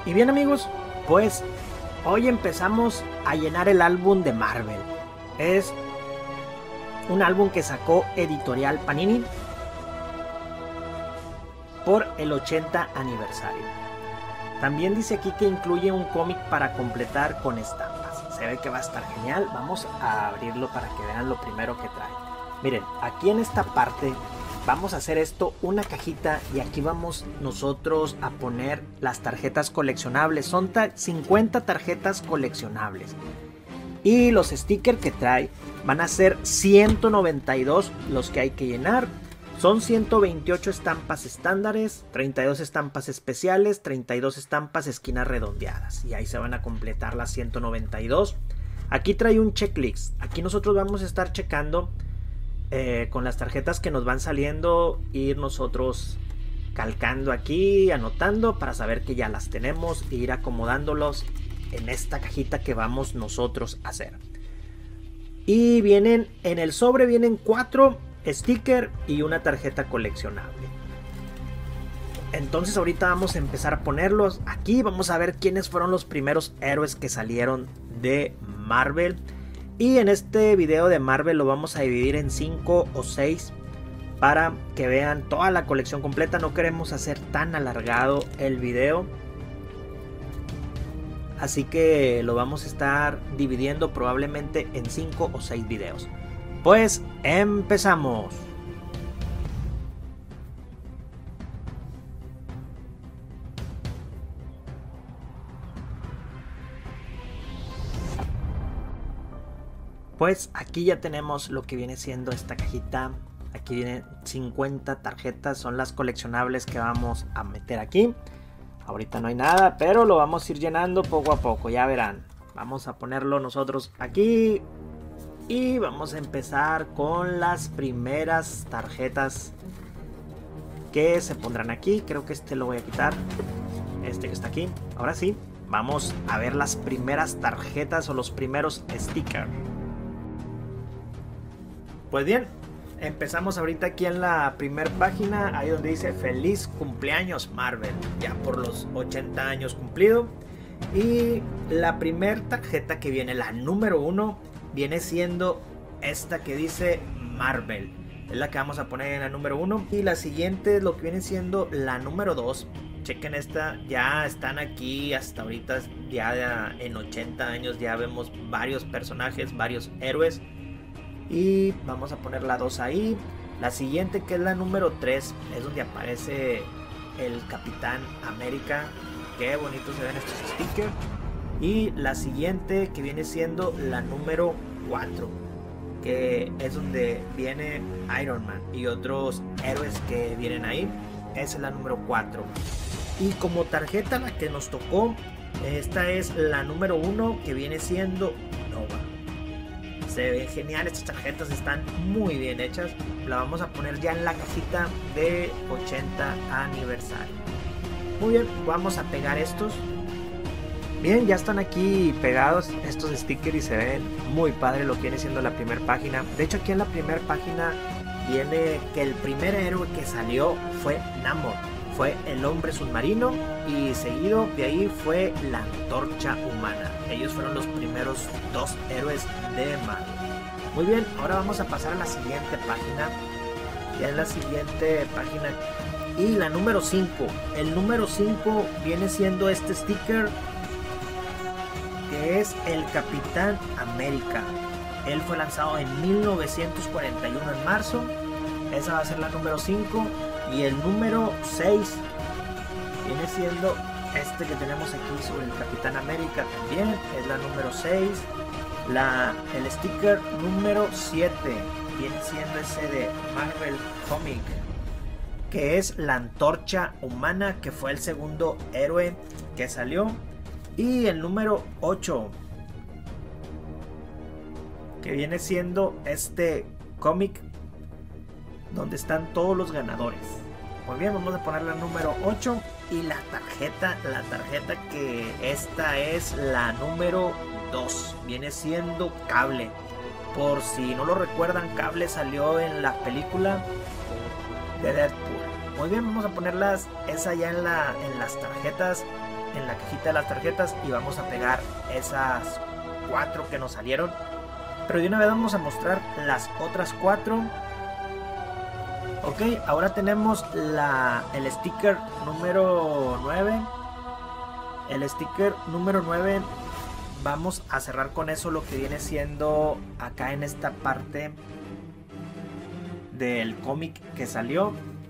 Y bien amigos, pues hoy empezamos a llenar el álbum de Marvel. Es un álbum que sacó Editorial Panini por el 80 aniversario. También dice aquí que incluye un cómic para completar con estampas. Se ve que va a estar genial. Vamos a abrirlo para que vean lo primero que trae. Miren, aquí en esta parte vamos a hacer esto, una cajita, y aquí vamos nosotros a poner las tarjetas coleccionables. Son 50 tarjetas coleccionables. Y los stickers que trae van a ser 192 los que hay que llenar. Son 128 estampas estándares, 32 estampas especiales, 32 estampas esquinas redondeadas. Y ahí se van a completar las 192. Aquí trae un checklist. Aquí nosotros vamos a estar checando con las tarjetas que nos van saliendo, ir nosotros calcando aquí, anotando para saber que ya las tenemos e ir acomodándolos en esta cajita que vamos nosotros a hacer. Y vienen en el sobre, vienen 4 stickers y una tarjeta coleccionable. Entonces ahorita vamos a empezar a ponerlos aquí. Vamos a ver quiénes fueron los primeros héroes que salieron de Marvel. Y en este video de Marvel lo vamos a dividir en 5 o 6 para que vean toda la colección completa. No queremos hacer tan alargado el video, así que lo vamos a estar dividiendo probablemente en 5 o 6 videos. Pues empezamos. Pues aquí ya tenemos lo que viene siendo esta cajita. Aquí vienen 50 tarjetas, son las coleccionables que vamos a meter aquí. Ahorita no hay nada, pero lo vamos a ir llenando poco a poco, ya verán. Vamos a ponerlo nosotros aquí. Y vamos a empezar con las primeras tarjetas que se pondrán aquí. Creo que este lo voy a quitar, este que está aquí. Ahora sí, vamos a ver las primeras tarjetas o los primeros stickers. Pues bien, empezamos ahorita aquí en la primera página, ahí donde dice feliz cumpleaños Marvel, ya por los 80 años cumplido. Y la primera tarjeta que viene, la número 1, viene siendo esta que dice Marvel. Es la que vamos a poner en la número 1. Y la siguiente es lo que viene siendo la número 2. Chequen esta, ya están aquí hasta ahorita, ya en 80 años ya vemos varios personajes, varios héroes. Y vamos a poner la 2 ahí. La siguiente, que es la número 3, es donde aparece el Capitán América. Qué bonito se ven estos stickers. Y la siguiente, que viene siendo la número 4, que es donde viene Iron Man y otros héroes que vienen ahí. Esa es la número 4. Y como tarjeta la que nos tocó, esta es la número 1, que viene siendo Nova. Se ven genial, estas tarjetas están muy bien hechas. La vamos a poner ya en la cajita de 80 aniversario. Muy bien, vamos a pegar estos. Bien, ya están aquí pegados estos stickers y se ven muy padre lo que viene siendo la primera página. De hecho, aquí en la primera página viene que el primer héroe que salió fue Namor. Fue el hombre submarino y seguido de ahí fue la antorcha humana. Ellos fueron los primeros 2 héroes de Marvel. Muy bien, ahora vamos a pasar a la siguiente página. Ya en la siguiente página y la número 5. El número 5 viene siendo este sticker, que es el Capitán América. Él fue lanzado en 1941 en marzo. Esa va a ser la número 5. Y el número 6 viene siendo este que tenemos aquí sobre el Capitán América también. Es la número 6. El sticker número 7 viene siendo ese de Marvel Comic, que es la antorcha humana, que fue el segundo héroe que salió. Y el número 8, que viene siendo este cómic donde están todos los ganadores. Muy bien, vamos a poner la número 8. Y la tarjeta que esta es la número 2, viene siendo Cable. Por si no lo recuerdan, Cable salió en la película de Deadpool. Muy bien, vamos a ponerlas esa ya en las tarjetas. en la cajita de las tarjetas y vamos a pegar esas 4 que nos salieron. Pero de una vez vamos a mostrar las otras 4. Ok, ahora tenemos el sticker número 9. El sticker número 9, vamos a cerrar con eso lo que viene siendo acá en esta parte del cómic que salió.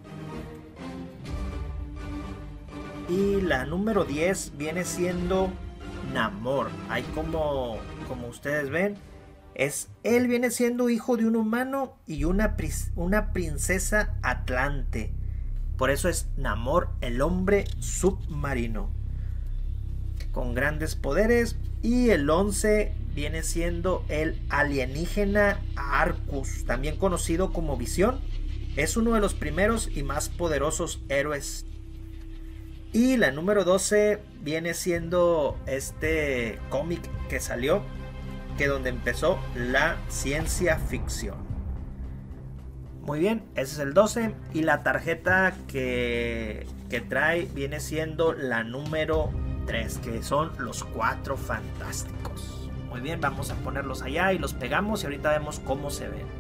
Y la número 10 viene siendo Namor. Ahí como ustedes ven, él viene siendo hijo de un humano y una princesa atlante. Por eso es Namor, el hombre submarino, con grandes poderes. Y el 11 viene siendo el alienígena Arcus, también conocido como Visión. Es uno de los primeros y más poderosos héroes. Y la número 12 viene siendo este cómic que salió, que donde empezó la ciencia ficción. Muy bien, ese es el 12. Y la tarjeta que trae viene siendo la número 3, que son los 4 fantásticos. Muy bien, vamos a ponerlos allá y los pegamos y ahorita vemos cómo se ven.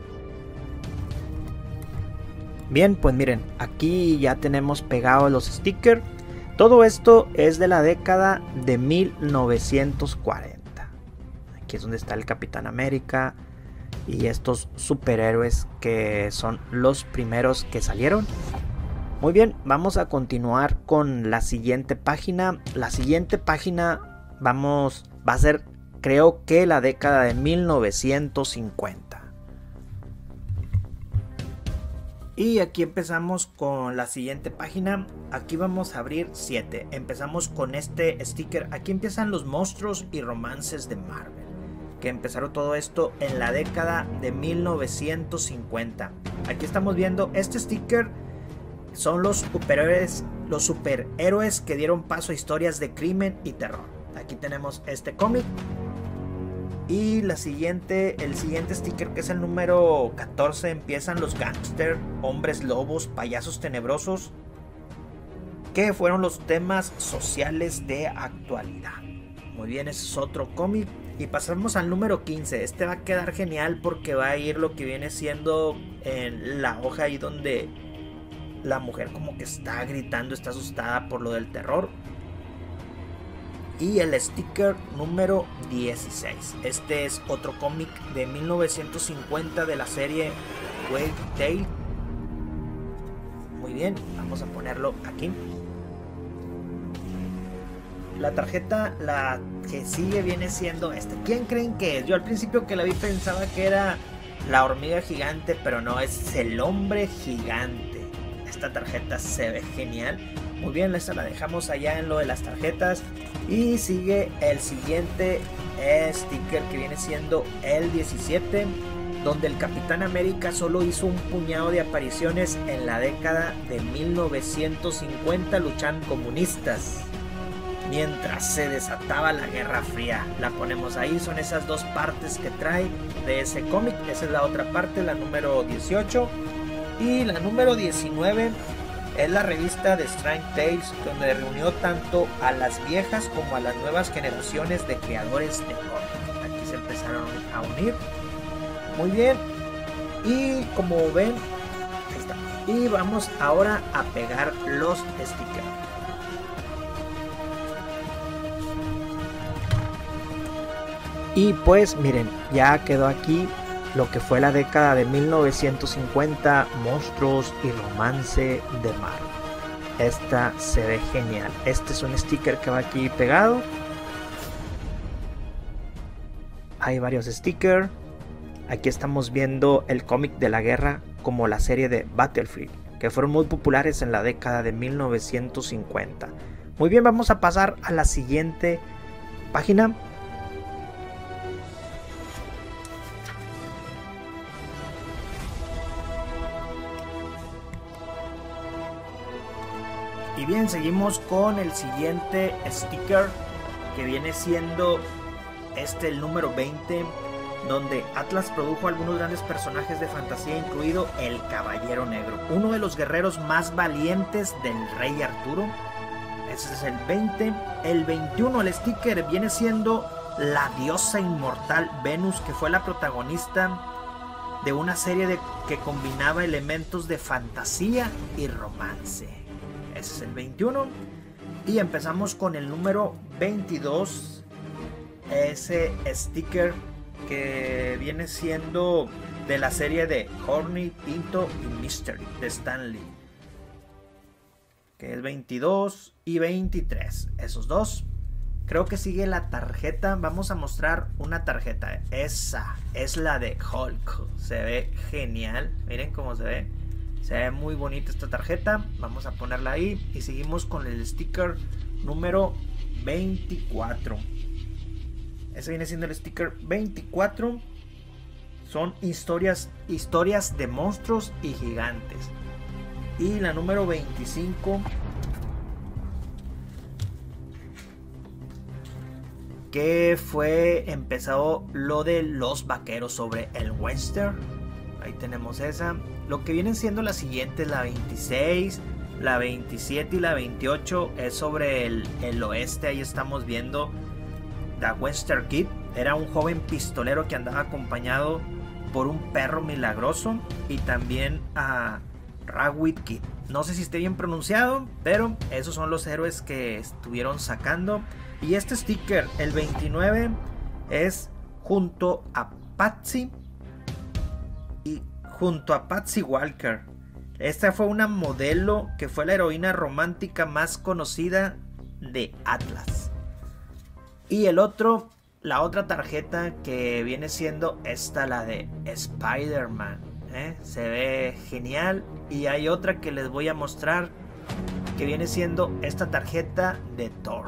Bien, pues miren, aquí ya tenemos pegados los stickers. Todo esto es de la década de 1940. Aquí es donde está el Capitán América y estos superhéroes que son los primeros que salieron. Muy bien, vamos a continuar con la siguiente página. La siguiente página va a ser, creo que la década de 1950. Y aquí empezamos con la siguiente página. Aquí vamos a abrir 7. Empezamos con este sticker. Aquí empiezan los monstruos y romances de Marvel, que empezaron todo esto en la década de 1950. Aquí estamos viendo este sticker. Son los superhéroes que dieron paso a historias de crimen y terror. Aquí tenemos este cómic. Y el siguiente sticker, que es el número 14, empiezan los gángster, hombres lobos, payasos tenebrosos, que fueron los temas sociales de actualidad. Muy bien, ese es otro cómic. Y pasamos al número 15. Este va a quedar genial porque va a ir lo que viene siendo en la hoja ahí donde la mujer como que está gritando, está asustada por lo del terror. Y el sticker número 16. Este es otro cómic de 1950 de la serie Wave Tale. Muy bien, vamos a ponerlo aquí. La tarjeta, la que sigue, viene siendo este. ¿Quién creen que es? Yo al principio que la vi pensaba que era la hormiga gigante, pero no, es el hombre gigante. Esta tarjeta se ve genial. Muy bien, esta la dejamos allá en lo de las tarjetas. Y sigue el siguiente sticker, que viene siendo el 17, donde el Capitán América solo hizo un puñado de apariciones en la década de 1950 luchando comunistas, mientras se desataba la Guerra Fría. La ponemos ahí, son esas dos partes que trae de ese cómic. Esa es la otra parte, la número 18. Y la número 19 es la revista de Strange Tales, donde reunió tanto a las viejas como a las nuevas generaciones de creadores de cómics. Aquí se empezaron a unir. Muy bien. Y como ven, ahí está. Y vamos ahora a pegar los stickers. Y pues miren, ya quedó aquí lo que fue la década de 1950, monstruos y romance de Marvel. Esta se ve genial. Este es un sticker que va aquí pegado. Hay varios stickers. Aquí estamos viendo el cómic de la guerra, como la serie de Battlefield, que fueron muy populares en la década de 1950. Muy bien, vamos a pasar a la siguiente página. Y bien, seguimos con el siguiente sticker, que viene siendo el número 20, donde Atlas produjo algunos grandes personajes de fantasía, incluido el Caballero Negro, uno de los guerreros más valientes del Rey Arturo. Ese es el 20. El 21, el sticker viene siendo la diosa inmortal Venus, que fue la protagonista de una serie que combinaba elementos de fantasía y romance. Ese es el 21. Y empezamos con el número 22. Ese sticker que viene siendo de la serie de Horny, Pinto y Mystery de Stan Lee, que es 22 y 23, esos dos. Creo que sigue la tarjeta. Vamos a mostrar una tarjeta. Esa es la de Hulk. Se ve genial. Miren cómo se ve. Se ve muy bonita esta tarjeta. Vamos a ponerla ahí. Y seguimos con el sticker número 24. Ese viene siendo el sticker 24. Son historias de monstruos y gigantes. Y la número 25, que fue empezado lo de los vaqueros sobre el western. Ahí tenemos esa. Lo que vienen siendo las siguientes, la 26, la 27 y la 28, es sobre el oeste. Ahí estamos viendo The Western Kid. Era un joven pistolero que andaba acompañado por un perro milagroso, y también a Rawhide Kid. No sé si esté bien pronunciado, pero esos son los héroes que estuvieron sacando. Y este sticker, el 29, es junto a Patsy Walker. Esta fue una modelo que fue la heroína romántica más conocida de Atlas. Y la otra tarjeta que viene siendo esta, la de Spider-Man. Se ve genial. Y hay otra que les voy a mostrar, que viene siendo esta tarjeta de Thor.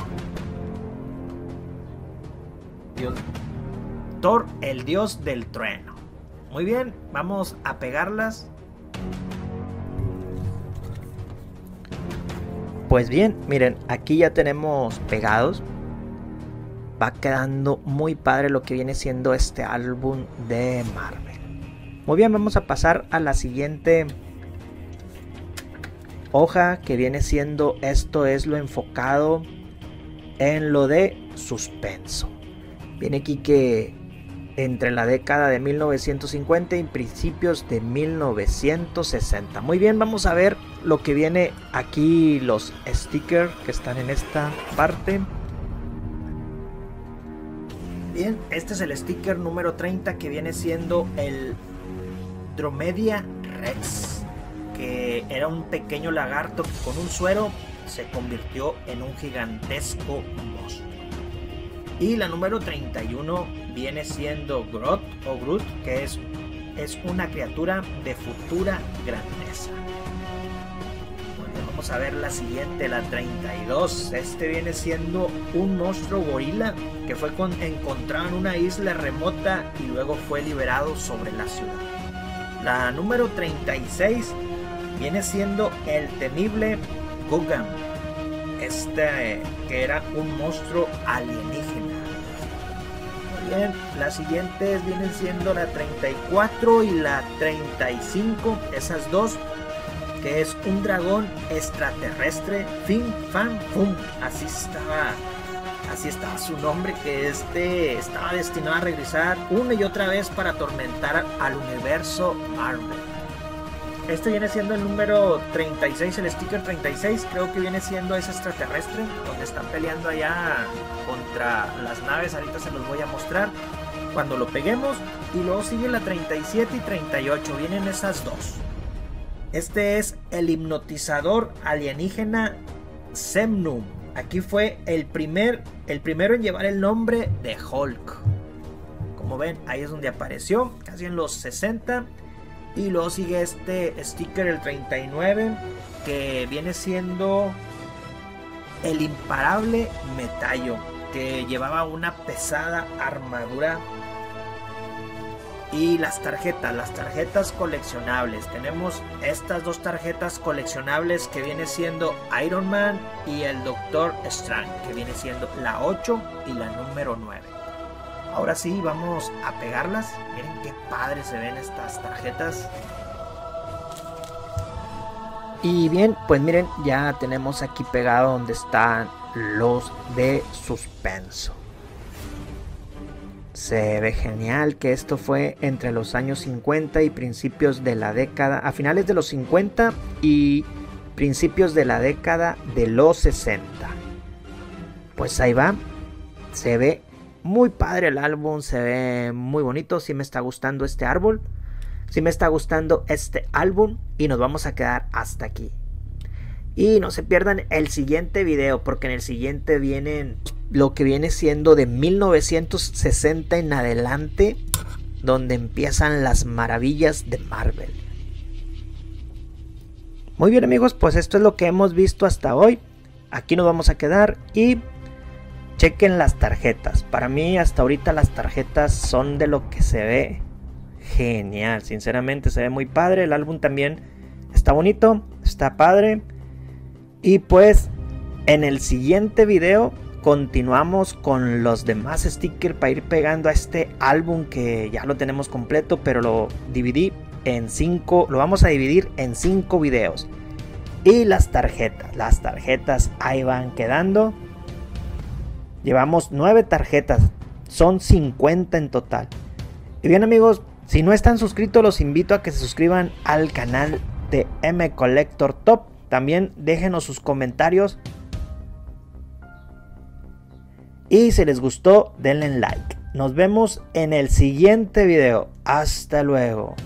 Thor, el dios del trueno. Muy bien, vamos a pegarlas. Pues bien, miren, aquí ya tenemos pegados. Va quedando muy padre lo que viene siendo este álbum de Marvel. Muy bien, vamos a pasar a la siguiente hoja, que viene siendo, esto es lo enfocado en lo de suspenso. Viene aquí que entre la década de 1950 y principios de 1960. Muy bien, vamos a ver lo que viene aquí, los stickers que están en esta parte. Bien, este es el sticker número 30, que viene siendo el Dromedia Rex, que era un pequeño lagarto que con un suero se convirtió en un gigantesco monstruo. Y la número 31 viene siendo Groot, que es una criatura de futura grandeza. Bueno, vamos a ver la siguiente, la 32. Este viene siendo un monstruo gorila que fue encontrado en una isla remota y luego fue liberado sobre la ciudad. La número 36 viene siendo el temible Gugam, que era un monstruo alienígena. Muy bien, las siguientes vienen siendo la 34 y la 35, esas dos, que es un dragón extraterrestre, Fin Fan Fum, así estaba su nombre, que estaba destinado a regresar una y otra vez para atormentar al universo Marvel. Este viene siendo el número 36, el sticker 36, creo que viene siendo ese extraterrestre, donde están peleando allá contra las naves. Ahorita se los voy a mostrar cuando lo peguemos. Y luego sigue la 37 y 38, vienen esas dos. Este es el hipnotizador alienígena Semnum. Aquí fue el primero en llevar el nombre de Hulk. Como ven, ahí es donde apareció, casi en los 60. Y luego sigue este sticker, el 39, que viene siendo el imparable Metallo, que llevaba una pesada armadura. Y las tarjetas coleccionables. Tenemos estas dos tarjetas coleccionables, que viene siendo Iron Man y el Doctor Strange, que viene siendo la 8 y la número 9. Ahora sí, vamos a pegarlas. Miren qué padre se ven estas tarjetas. Y bien, pues miren, ya tenemos aquí pegado donde están los de suspenso. Se ve genial que esto fue entre los años 50 y principios de la década, a finales de los 50 y principios de la década de los 60. Pues ahí va, se ve muy padre el álbum, se ve muy bonito, sí me está gustando este árbol, sí me está gustando este álbum y nos vamos a quedar hasta aquí. Y no se pierdan el siguiente video porque en el siguiente vienen lo que viene siendo de 1960 en adelante, donde empiezan las maravillas de Marvel. Muy bien amigos, pues esto es lo que hemos visto hasta hoy. Aquí nos vamos a quedar y chequen las tarjetas. Para mí hasta ahorita las tarjetas son de lo que se ve genial. Sinceramente se ve muy padre. El álbum también está bonito, está padre. Y pues en el siguiente video continuamos con los demás stickers para ir pegando a este álbum que ya lo tenemos completo, pero lo dividí en 5, lo vamos a dividir en 5 videos. Y las tarjetas ahí van quedando. Llevamos 9 tarjetas, son 50 en total. Y bien amigos, si no están suscritos los invito a que se suscriban al canal de M Collector Top. También déjenos sus comentarios. Y si les gustó, denle like. Nos vemos en el siguiente video. Hasta luego.